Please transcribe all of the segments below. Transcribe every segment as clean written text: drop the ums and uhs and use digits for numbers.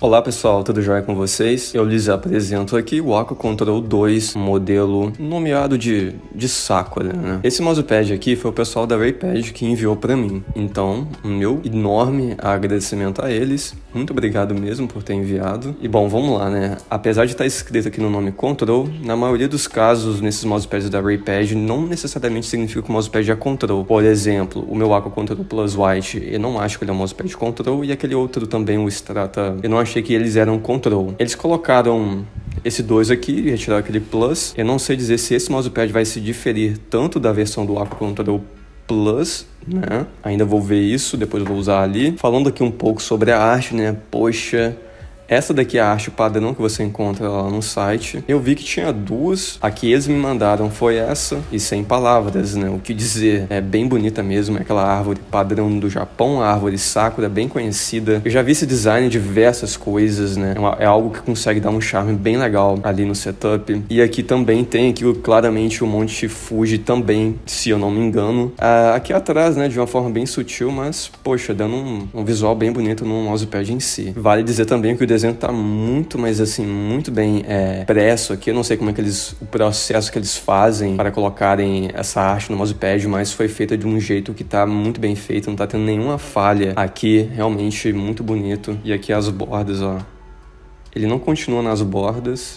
Olá pessoal, tudo jóia com vocês? Eu lhes apresento aqui o Wacom Control 2, modelo nomeado de Sakura, né? Esse mousepad aqui foi o pessoal da Raypad que enviou pra mim. Então, um meu enorme agradecimento a eles. Muito obrigado mesmo por ter enviado. E bom, vamos lá, né? Apesar de estar escrito aqui no nome Control, na maioria dos casos, nesses mousepads da Raypad, não necessariamente significa que o mousepad é Control. Por exemplo, o meu Wacom Control Plus White, eu não acho que ele é um mousepad Control, e aquele outro também, o Strata, eu não achei que eles eram Control. Eles colocaram esse 2 aqui e retiraram aquele Plus. Eu não sei dizer se esse mousepad vai se diferir tanto da versão do Wacom Control Plus, né? Ainda vou ver isso, depois eu vou usar ali. Falando aqui um pouco sobre a arte, né? Poxa, essa daqui é a arte padrão que você encontra lá no site. Eu vi que tinha duas. A que eles me mandaram foi essa. E sem palavras, né? O que dizer. É bem bonita mesmo. É aquela árvore padrão do Japão. A árvore Sakura, bem conhecida. Eu já vi esse design em diversas coisas, né? É algo que consegue dar um charme bem legal ali no setup. E aqui também tem aqui claramente o Monte Fuji também, se eu não me engano. Aqui atrás, né? De uma forma bem sutil, mas, poxa, dando um visual bem bonito no mousepad em si. Vale dizer também que o desenho tá muito, mas assim, muito bem impresso aqui. Eu não sei como é que o processo que eles fazem para colocarem essa arte no mousepad, mas foi feita de um jeito que tá muito bem feito, não tá tendo nenhuma falha aqui, realmente muito bonito. E aqui as bordas, ó. Ele não continua nas bordas.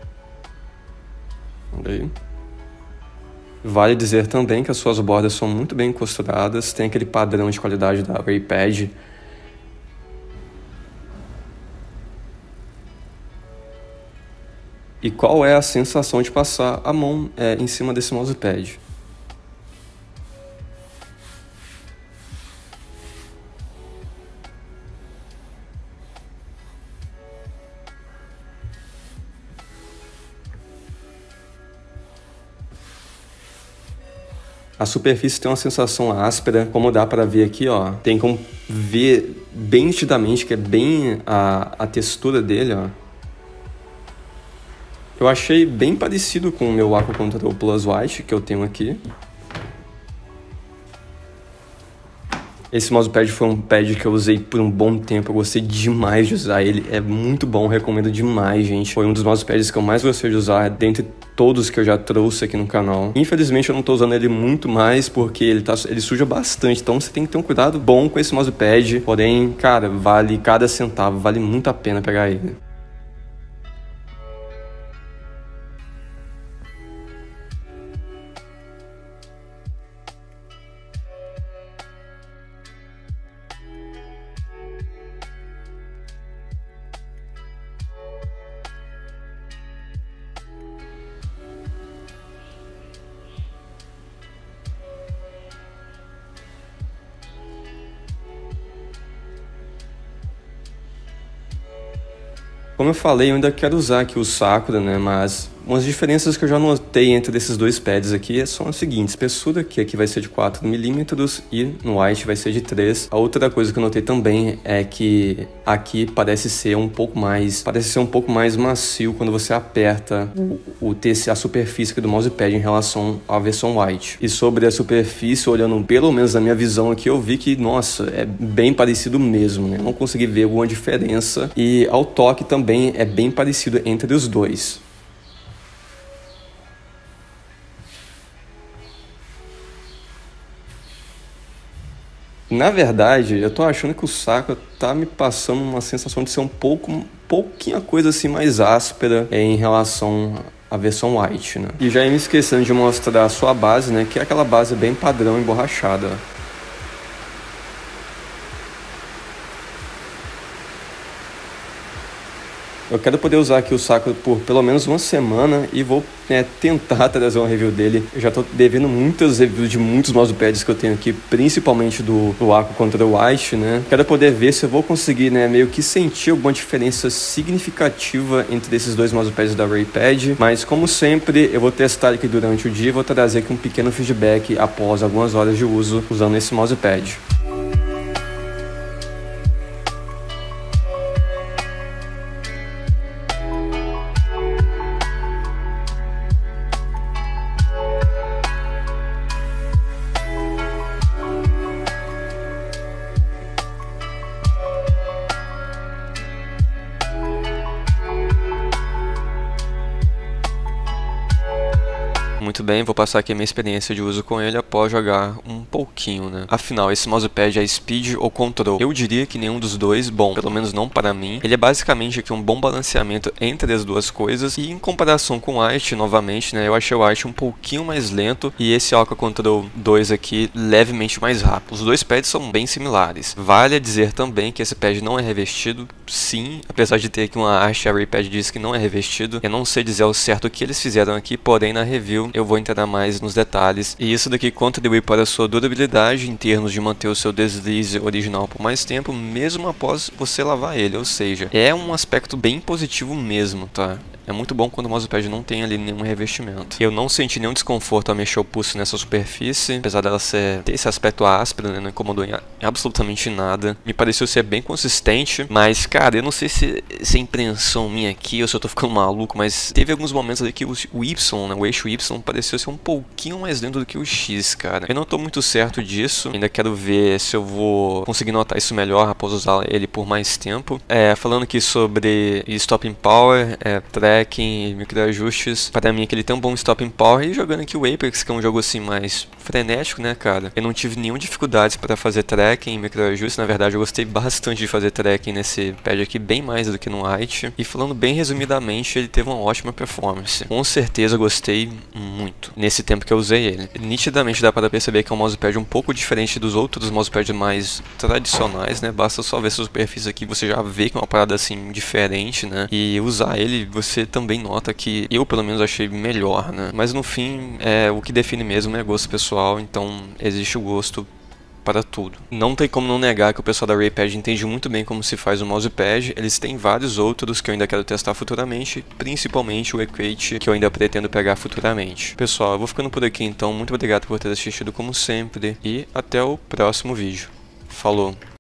Olha aí. Vale dizer também que as suas bordas são muito bem costuradas, tem aquele padrão de qualidade da Raypad. E qual é a sensação de passar a mão em cima desse mousepad? A superfície tem uma sensação áspera, como dá para ver aqui, ó. Tem como ver bem nitidamente que é bem a textura dele, ó. Eu achei bem parecido com o meu Wacom Control Plus White, que eu tenho aqui. Esse mousepad foi um pad que eu usei por um bom tempo, eu gostei demais de usar ele, é muito bom, recomendo demais, gente. Foi um dos mousepads que eu mais gostei de usar, dentre todos que eu já trouxe aqui no canal. Infelizmente eu não tô usando ele muito mais, porque ele suja bastante, então você tem que ter um cuidado bom com esse mousepad. Porém, cara, vale cada centavo, vale muito a pena pegar ele. Como eu falei, eu ainda quero usar aqui o Sakura, né, mas umas diferenças que eu já notei entre esses dois pads aqui são as seguintes: espessura, que aqui vai ser de 4mm e no White vai ser de 3. A outra coisa que eu notei também é que aqui parece ser um pouco mais macio quando você aperta a superfície aqui do mousepad em relação à versão White. E sobre a superfície, olhando pelo menos na minha visão aqui, eu vi que, nossa, é bem parecido mesmo, né? Não consegui ver alguma diferença, e ao toque também é bem parecido entre os dois. Na verdade, eu tô achando que o Sakura tá me passando uma sensação de ser pouquinha coisa assim mais áspera em relação à versão White, né? E já ia me esquecendo de mostrar a sua base, né? Que é aquela base bem padrão emborrachada. Eu quero poder usar aqui o Sakura por pelo menos uma semana e vou tentar trazer um review dele. Eu já tô devendo muitas reviews de muitos mousepads que eu tenho aqui, principalmente do Wacom Control White, né? Quero poder ver se eu vou conseguir, né, meio que sentir alguma diferença significativa entre esses dois mousepads da Raypad. Mas, como sempre, eu vou testar aqui durante o dia e vou trazer aqui um pequeno feedback após algumas horas de uso usando esse mousepad. bem, vou passar aqui a minha experiência de uso com ele após jogar um pouquinho, né? Afinal, esse mousepad é speed ou control? Eu diria que nenhum dos dois, bom, pelo menos não para mim. Ele é basicamente aqui um bom balanceamento entre as duas coisas e em comparação com o Alt, novamente, né? Eu achei o Alt um pouquinho mais lento e esse Oca Control 2 aqui levemente mais rápido. Os dois pads são bem similares. Vale dizer também que esse pad não é revestido, sim, apesar de ter aqui uma arte, a Raypad diz que não é revestido. Eu não sei dizer ao certo o que eles fizeram aqui, porém na review eu vou entrar mais nos detalhes. E isso daqui contribui para a sua durabilidade em termos de manter o seu deslize original por mais tempo, mesmo após você lavar ele, ou seja, é um aspecto bem positivo mesmo, tá? É muito bom quando o mousepad não tem ali nenhum revestimento. Eu não senti nenhum desconforto ao mexer o pulso nessa superfície, apesar dela ter esse aspecto áspero, né? Não incomodou em absolutamente nada. Me pareceu ser bem consistente, mas, cara, eu não sei se é impressão minha aqui ou se eu tô ficando maluco, mas teve alguns momentos ali que o Y, né? O eixo Y pareceu ser um pouquinho mais lento do que o X, cara. Eu não tô muito certo disso, ainda quero ver se eu vou conseguir notar isso melhor após usar ele por mais tempo. Falando aqui sobre stopping power, tracking e microajustes, para mim é que ele tem um bom stopping power. E jogando aqui o Apex, que é um jogo assim mais frenético, né, cara, eu não tive nenhuma dificuldade para fazer tracking e microajustes. Na verdade, eu gostei bastante de fazer tracking nesse pad aqui, bem mais do que no Lite. E falando bem resumidamente, ele teve uma ótima performance. Com certeza gostei muito nesse tempo que eu usei ele. Nitidamente dá para perceber que é um mousepad um pouco diferente dos outros mousepads mais tradicionais, né? Basta só ver essa superfície aqui, você já vê que é uma parada assim diferente, né? E usar ele, você também nota que eu pelo menos achei melhor, né? Mas no fim, o que define mesmo é gosto pessoal, então existe o gosto para tudo. Não tem como não negar que o pessoal da Raypad entende muito bem como se faz um mousepad. Eles têm vários outros que eu ainda quero testar futuramente, principalmente o Equate, que eu ainda pretendo pegar futuramente. Pessoal, eu vou ficando por aqui então. Muito obrigado por ter assistido como sempre e até o próximo vídeo. Falou!